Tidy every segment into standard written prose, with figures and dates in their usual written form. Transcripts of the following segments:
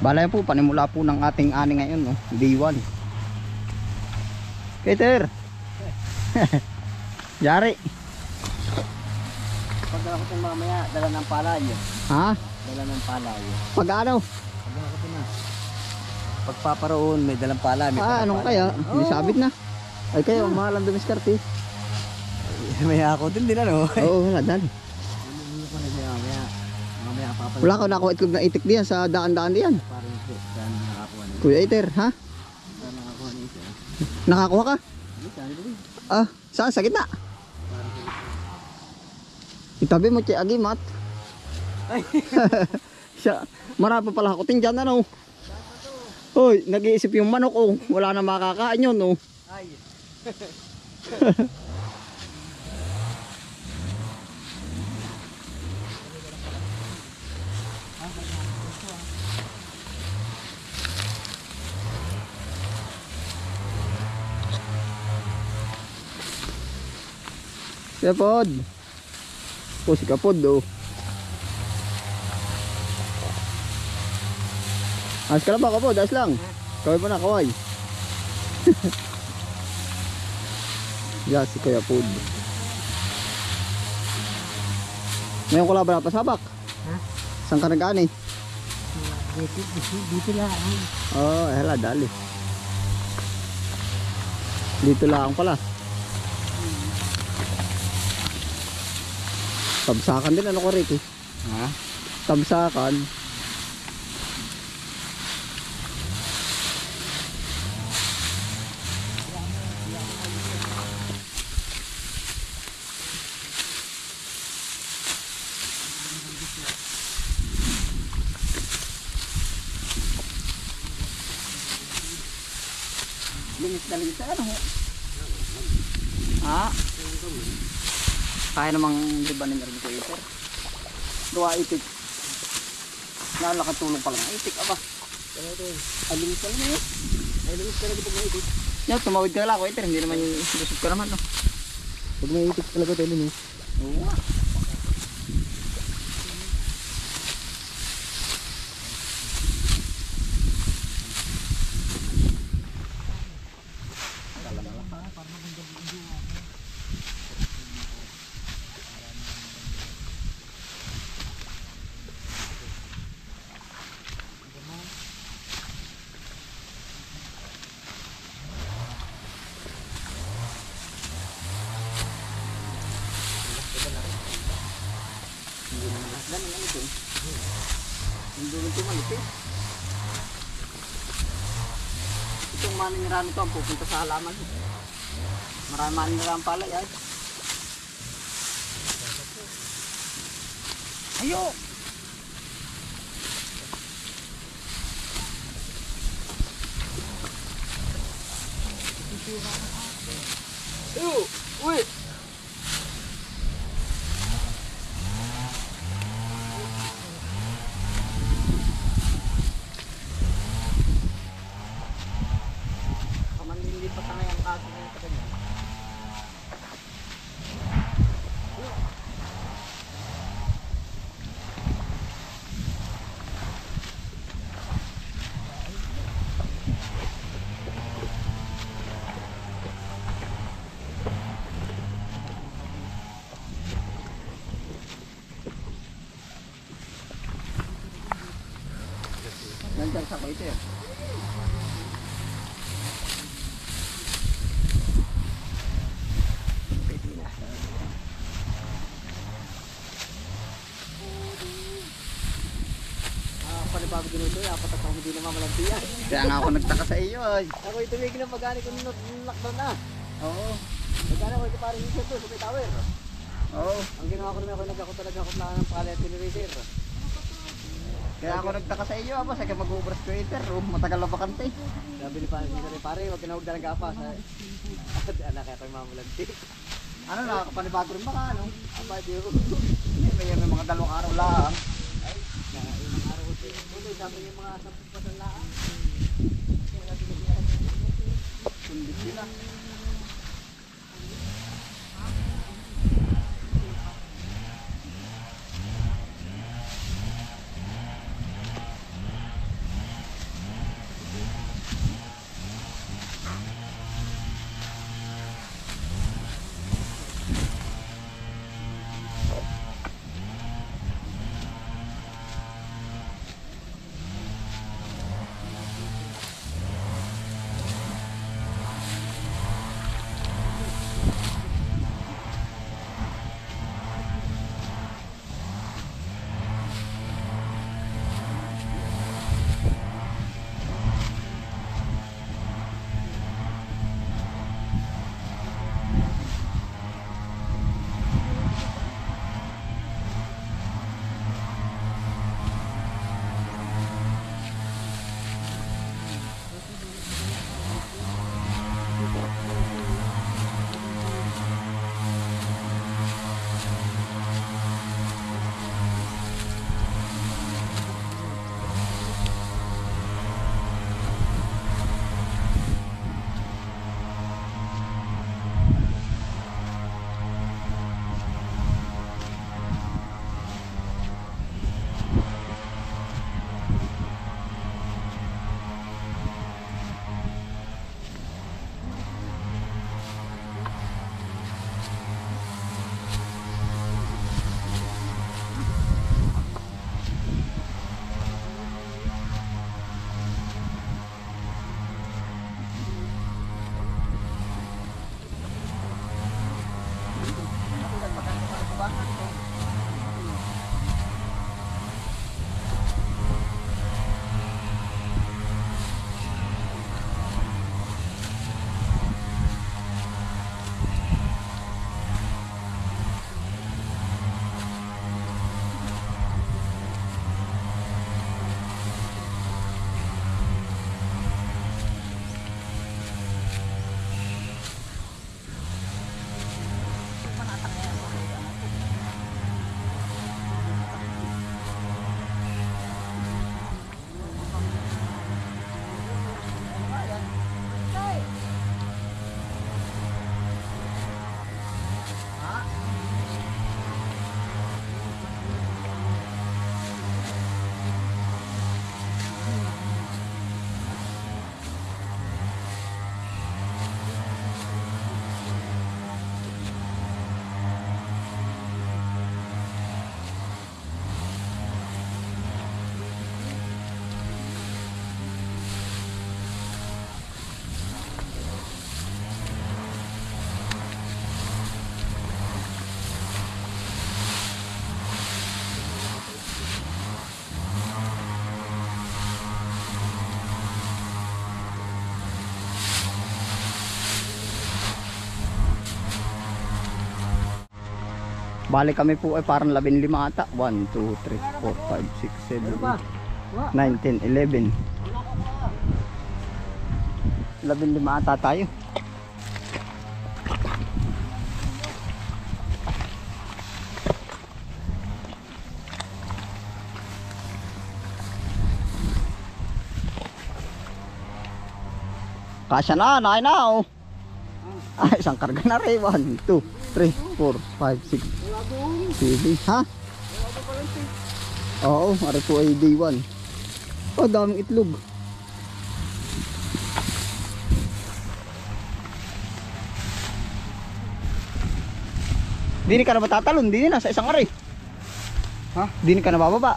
Balay po, panimula po ng ating ani ngayon, no? Day 1. Peter! Yari! Pag ako itong mamaya, dala ng palayo. Ha? Dala ng palayo. Pag ano? Pag ako ito na. Pagpaparoon, may dalang pala. May Anong kaya? Hindi sabit na. Ay kayo, mahal ang dumiskarte. May ako din ano. Oo, wala dan. Hindi ko na siya mamaya. Mamaya papalayo. Wala ko nakuha itlog na itik diyan sa daan-daan diyan. Parang ito. Saan nakakuha nito? Kuya Eter, ha? Saan nakakuha nito? Nakakuha ka? Hindi, saan ito? Ah, saan? Sa gitna? Itabi mo siya agimat. Ay! Siya, marami pa pala hakutin dyan, ano? Hoy, nag-iisip yung manok, oh. Wala na makakain yun, oh. Ay! Siya pod. Oh, si kapod, oh. Ayos ka lang ba, kapod? Ayos lang. Kaway pa na, kaway. Yeah, si Kuya Pod. Ngayon ko lang ba napasabak? Ha? Saan ka nag-ani? Dito lang. Oh, hala, dali. Dito lang pala. Tabsakan din, ano ko, Ricky? Ha? Tabsakan. Linis na linis na, ano? Ha? Kaya namang libanin na rin ko iter. Gawa itik. Nakakatulong pala ng itik, aba. Ay, linis ka naman yun. Ay, lumis ka na dito pag may itik. Yan, tumawid ka lang ako iter. Hindi naman yung lusot ka naman, no? Pag may itik talaga tayo lumis. Oo nga. Ganun ano ito. Hindi nito manipis. Itong maniniraan ito ang pupunta sa halaman. Marami maniniraan pala yan. Ayo! Ayo! Uy! Hindi pa tangay ang kaso ngayon sa kanya. Nandiyan sa ko ito eh. Panibago din ito, apat at ako hindi na mamalantiyan. Kaya nga ako nagtaka sa iyo ay. Ako itumigil ang pag-ani ko nung lockdown na. Oo. Pag-ani ko ito parang isip doon sa may tower. Oo. Ang ginawa ko naman ako nagkako talaga ako na ng pallet generator. Kaya ako nagtaka sa iyo, aba, sa mag-ubras ko iter, matagal na bakante. Sabi ni pare, wag ka na huwag talaga pa. Anak kaya tayo mamalanti. Ano na, panibago rin baka ano? Aba, di ko. May mga dalawang araw lang. Ilang araw ko siya. Sabi niya mga 10 pasalaan. Kundi sila. Bali kami po ay parang 15 ata. 1, 2, 3, 4, 5, 6, 7, 8, 9, 10, 11. 15 ata tayo. Kasya na, naay na oh. Ay, isang karga na rin. 1, 2, 3, 4, 5, 6, 7. Ha? Oo, ari po ay day 1. Oh, daming itlog. Dini ka na matatalon, dini na sa isang ari. Ha? Dini ka na bababa.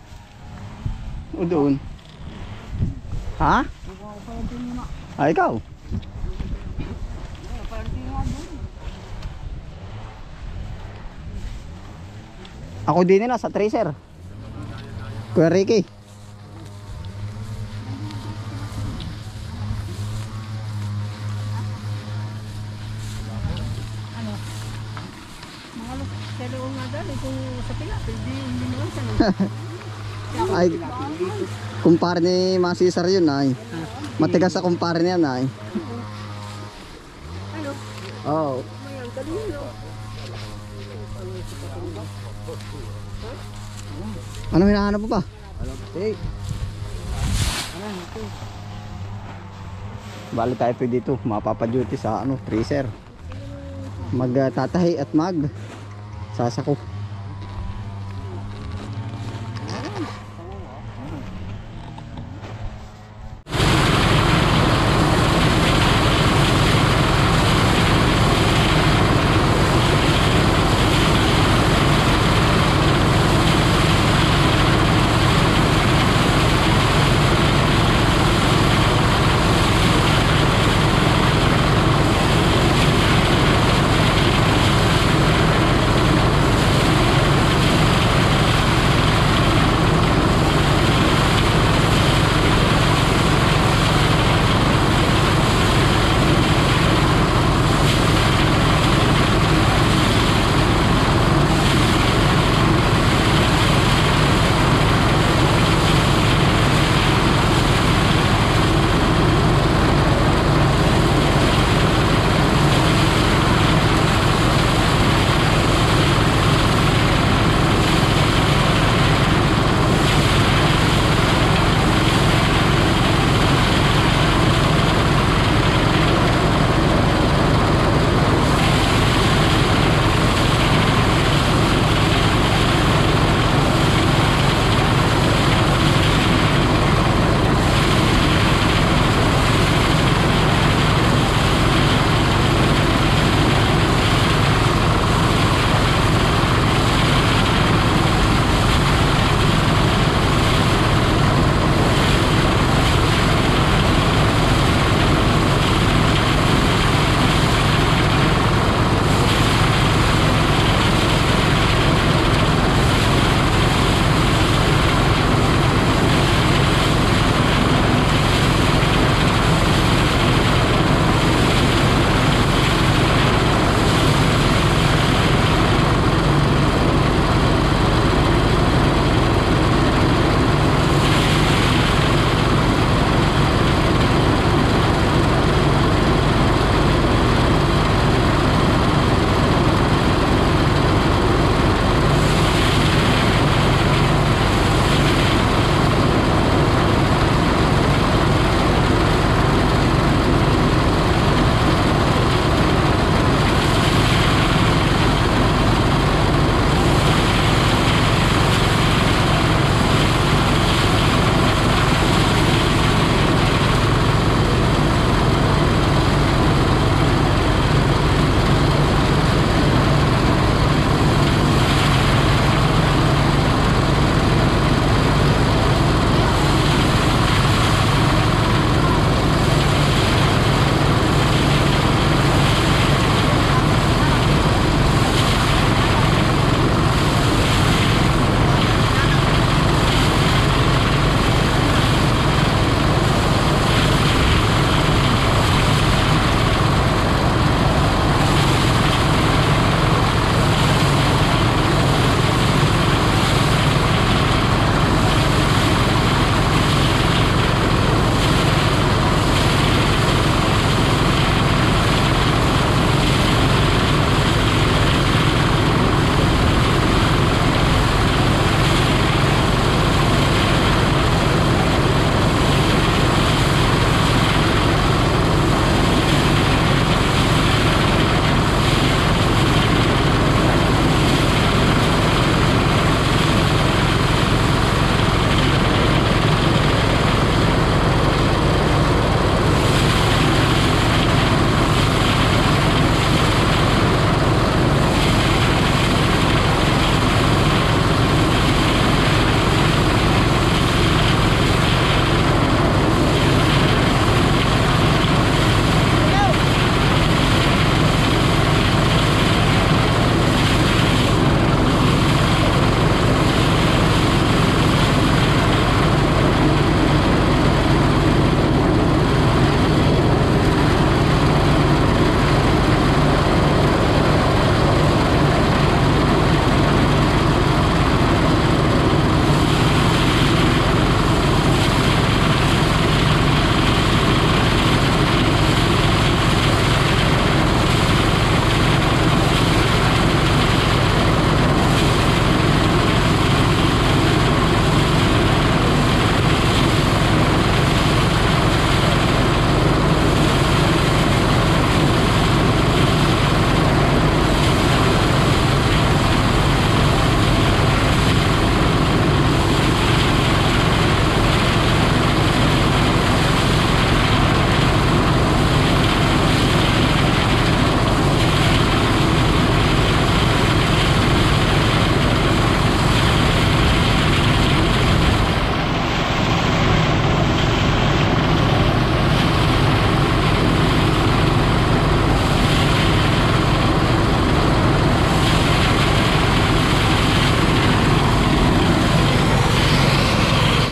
O doon. Ha? Ay, ikaw. Ako din na sa tracer. Kuya Ricky. Mga pero nga dali kung sa pila, hindi naman siya. Ay, kumpare ni Mang Cesar yun ay. Matigas sa kumpare niya ay. Ano? Oo. Mayang kanino. Ano hinahanap mo pa? Hey. Bali tayo po dito, mapapaduty sa ano, tracer. Magtatahi at mag sasako.